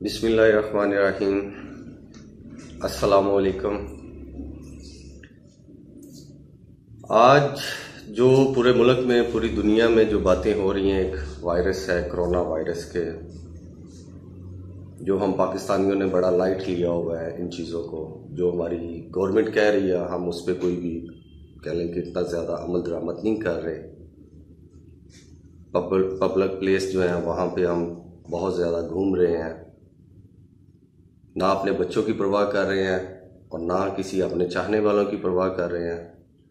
बिस्मिल्लाहिर्रहमानिर्रहीम। अस्सलामुअलैकुम। आज जो पूरे मुल्क में, पूरी दुनिया में जो बातें हो रही हैं, एक वायरस है कोरोना वायरस के, जो हम पाकिस्तानियों ने बड़ा लाइट लिया हुआ है इन चीज़ों को। जो हमारी गवर्नमेंट कह रही है, हम उस पर कोई भी कह लें कि इतना ज़्यादा अमल दरामद नहीं कर रहे। पब्लिक प्लेस जो है वहाँ पे हम बहुत ज़्यादा घूम रहे हैं, ना अपने बच्चों की परवाह कर रहे हैं और ना किसी अपने चाहने वालों की परवाह कर रहे हैं।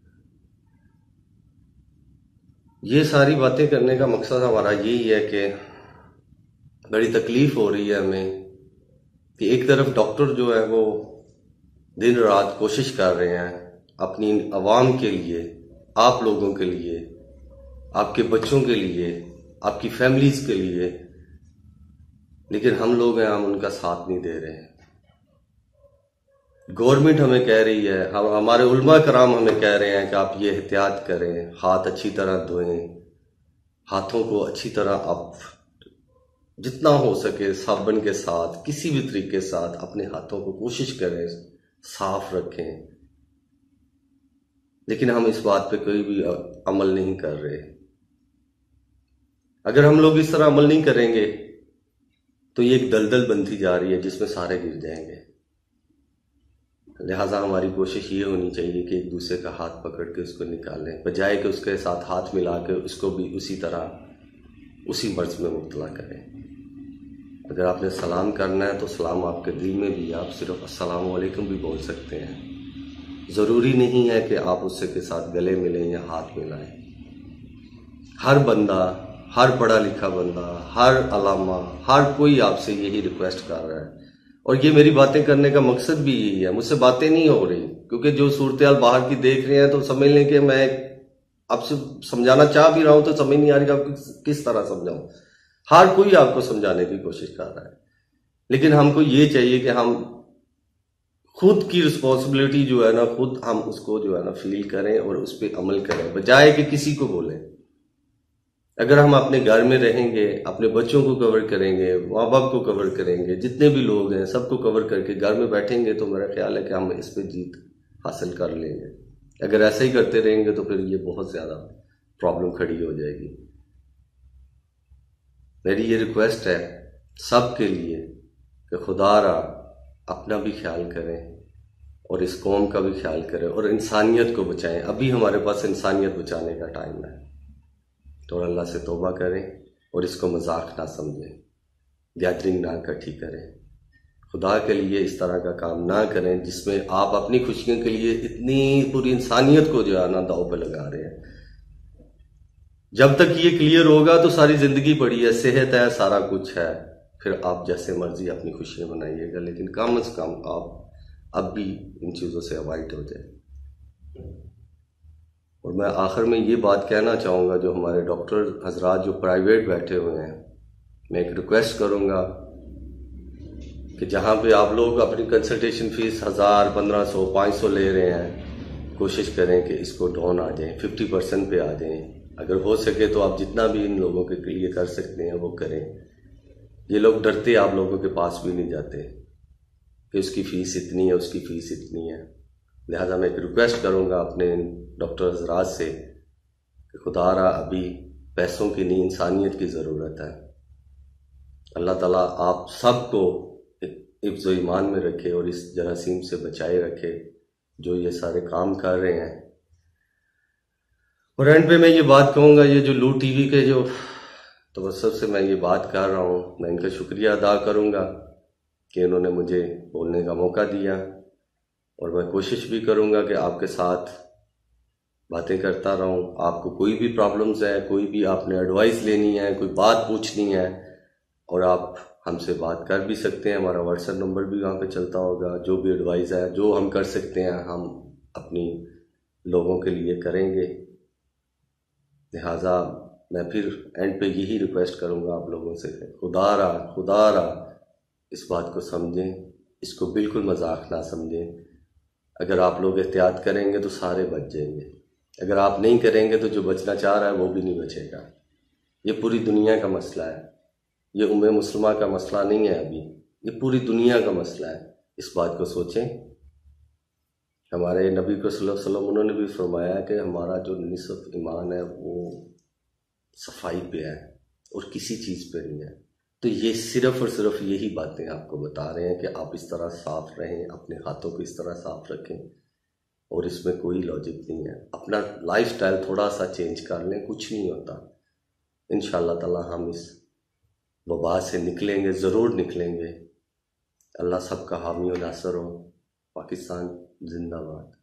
ये सारी बातें करने का मकसद हमारा यही है कि बड़ी तकलीफ हो रही है हमें कि एक तरफ डॉक्टर जो है वो दिन रात कोशिश कर रहे हैं अपनी आवाम के लिए, आप लोगों के लिए, आपके बच्चों के लिए, आपकी फैमिलीज के लिए, लेकिन हम लोग हैं, हम उनका साथ नहीं दे रहे हैं। गवर्नमेंट हमें कह रही है, हमारे उलमा कराम हमें कह रहे हैं कि आप ये एहतियात करें, हाथ अच्छी तरह धोएं, हाथों को अच्छी तरह आप जितना हो सके साबुन के साथ, किसी भी तरीके से साथ अपने हाथों को कोशिश करें साफ रखें। लेकिन हम इस बात पे कोई भी अमल नहीं कर रहे। अगर हम लोग इस तरह अमल नहीं करेंगे तो ये एक दलदल बनती जा रही है जिसमें सारे गिर जाएंगे। लिहाजा हमारी कोशिश ये होनी चाहिए कि एक दूसरे का हाथ पकड़ के उसको निकालें, बजाय कि उसके साथ हाथ मिला के उसको भी उसी तरह उसी मर्ज में मुब्तला करें। अगर आपने सलाम करना है तो सलाम आपके दिल में भी, आप सिर्फ अस्सलाम वालेकुम भी बोल सकते हैं। ज़रूरी नहीं है कि आप उससे के साथ गले मिलें या हाथ मिलाएं। हर बंदा, हर पढ़ा लिखा बंदा, हर अलामा, हर कोई आपसे यही रिक्वेस्ट कर रहा है। और ये मेरी बातें करने का मकसद भी यही है। मुझसे बातें नहीं हो रही क्योंकि जो सूरत हाल बाहर की देख रहे हैं तो समझ लें कि मैं आपसे समझाना चाह भी रहा हूं तो समझ नहीं आ रही कि आपको किस तरह समझाऊं। हर कोई आपको समझाने की कोशिश कर रहा है, लेकिन हमको ये चाहिए कि हम खुद की रिस्पॉन्सिबिलिटी जो है ना, खुद हम उसको जो है ना फील करें और उस पर अमल करें, बजाय कि किसी को बोलें। अगर हम अपने घर में रहेंगे, अपने बच्चों को कवर करेंगे, माँ बाप को कवर करेंगे, जितने भी लोग हैं सबको कवर करके घर में बैठेंगे तो मेरा ख्याल है कि हम इस पर जीत हासिल कर लेंगे। अगर ऐसा ही करते रहेंगे तो फिर ये बहुत ज़्यादा प्रॉब्लम खड़ी हो जाएगी। मेरी ये रिक्वेस्ट है सब के लिए कि खुदारा अपना भी ख्याल करें और इस कौम का भी ख्याल करें और इंसानियत को बचाएं। अभी हमारे पास इंसानियत बचाने का टाइम है, तो अल्लाह से तौबा करें और इसको मजाक ना समझें, गैदरिंग ना इकट्ठी करें। खुदा के लिए इस तरह का काम ना करें जिसमें आप अपनी खुशियों के लिए इतनी पूरी इंसानियत को जो है ना दांव पे लगा रहे हैं। जब तक ये क्लियर होगा तो सारी जिंदगी पड़ी है, सेहत है, सारा कुछ है, फिर आप जैसे मर्जी अपनी खुशियां मनाइएगा, लेकिन कम से कम आप अब भी इन चीज़ों से अवॉइड हो जाए। और मैं आखिर में ये बात कहना चाहूँगा, जो हमारे डॉक्टर हजरात जो प्राइवेट बैठे हुए हैं, मैं एक रिक्वेस्ट करूँगा कि जहाँ पे आप लोग अपनी कंसल्टेशन फीस 1000, 1500, 500 ले रहे हैं, कोशिश करें कि इसको डाउन आ जाएं, 50% पे आ जाएं। अगर हो सके तो आप जितना भी इन लोगों के लिए कर सकते हैं वो करें। ये लोग डरते आप लोगों के पास भी नहीं जाते कि उसकी फ़ीस इतनी है, उसकी फ़ीस इतनी है। लिहाजा मैं एक रिक्वेस्ट करूँगा अपने डॉक्टर हजरात से कि खुदारा अभी पैसों की नहीं, इंसानियत की ज़रूरत है। अल्लाह ताला आप सबको हिफ्ज़ व ईमान में रखे और इस जरासीम से बचाए रखे जो ये सारे काम कर रहे हैं। और एंड पे मैं ये बात कहूँगा, ये जो लू टीवी के जो तवज्जुह से मैं ये बात कर रहा हूँ, मैं इनका शुक्रिया अदा करूँगा कि इन्होंने मुझे बोलने का मौका दिया। और मैं कोशिश भी करूँगा कि आपके साथ बातें करता रहूँ। आपको कोई भी प्रॉब्लम्स है, कोई भी आपने एडवाइस लेनी है, कोई बात पूछनी है, और आप हमसे बात कर भी सकते हैं। हमारा व्हाट्सएप नंबर भी वहाँ पे चलता होगा। जो भी एडवाइस है, जो हम कर सकते हैं, हम अपनी लोगों के लिए करेंगे। लिहाजा मैं फिर एंड पे यही रिक्वेस्ट करूँगा आप लोगों से, खुदारा इस बात को समझें, इसको बिल्कुल मजाक ना समझें। अगर आप लोग एहतियात करेंगे तो सारे बच जाएंगे, अगर आप नहीं करेंगे तो जो बचना चाह रहा है वो भी नहीं बचेगा। ये पूरी दुनिया का मसला है, ये उम्मे मुस्लिमा का मसला नहीं है। अभी ये पूरी दुनिया का मसला है। इस बात को सोचें। हमारे नबी को सल्लल्लाहु अलैहि वसल्लम उन्होंने भी फरमाया कि हमारा जो निसफ ईमान है वो सफाई पे है और किसी चीज़ पे नहीं है। तो ये सिर्फ और सिर्फ यही बातें आपको बता रहे हैं कि आप इस तरह साफ रहें, अपने हाथों को इस तरह साफ रखें, और इसमें कोई लॉजिक नहीं है। अपना लाइफस्टाइल थोड़ा सा चेंज कर लें, कुछ नहीं होता। इंशाअल्लाह ताला हम इस वबा से निकलेंगे, ज़रूर निकलेंगे। अल्लाह सबका हामी और नासर हो। पाकिस्तान जिंदाबाद।